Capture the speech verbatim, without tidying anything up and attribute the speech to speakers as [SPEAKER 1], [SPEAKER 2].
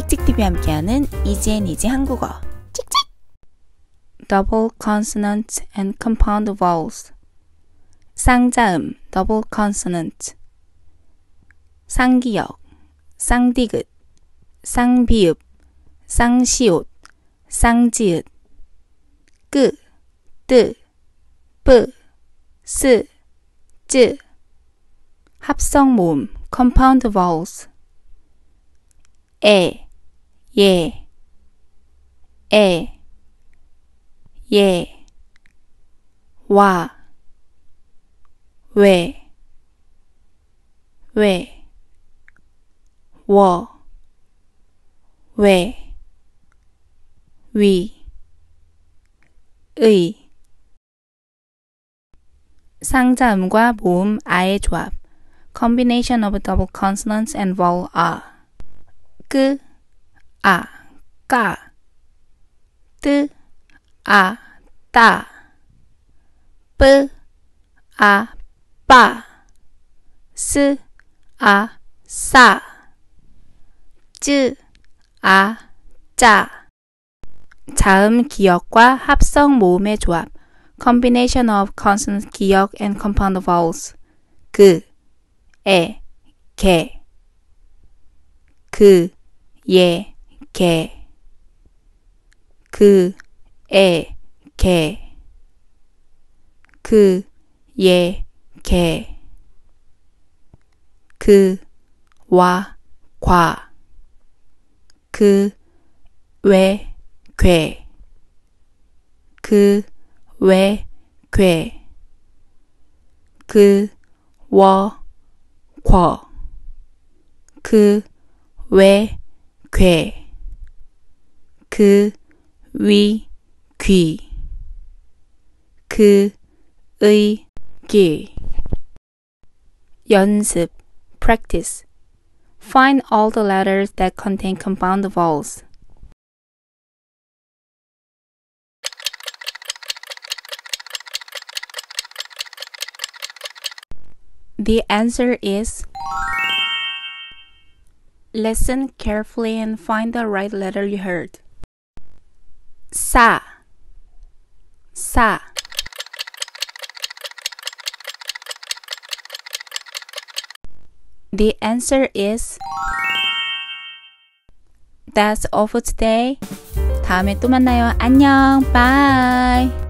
[SPEAKER 1] 찍찍티비 함께하는 이지 앤 이지 한국어 찍찍! Double consonant and compound vowels. 쌍자음 double consonant, 쌍기역, 쌍디귿, 쌍비읍, 쌍시옷, 쌍지읒, 끄, 뜨, 뿌, 스, 쯔. 합성 모음 compound vowels. 에, 예, 에, 예, 와, 왜, 왜, 워, 왜, 위, 의. 쌍자음과 모음 아의 조합 combination of double consonants and vowel a. 끄, 아, 까, 뜨, 아, 따, 뿌, 아, 빠, 스, 아, 싸, 쯔, 아, 짜. 자음 기역과 합성 모음의 조합 combination of consonant 기역 and compound vowels. 그, 에, 개, 그, 예, 개, 그, 에, 개, 그, 예, 개, 그, 와, 과, 그, 왜, 괴, 그, 왜, 괴, 그, 워, 궈, 그, 왜, 괴, 그, 위, 귀, 그, 의, 기. 연습 practice. Find all the letters that contain compound vowels. The answer is, listen carefully and find the right letter you heard. 싸, 싸. The answer is, that's all for today. 다음에 또 만나요. 안녕. Bye.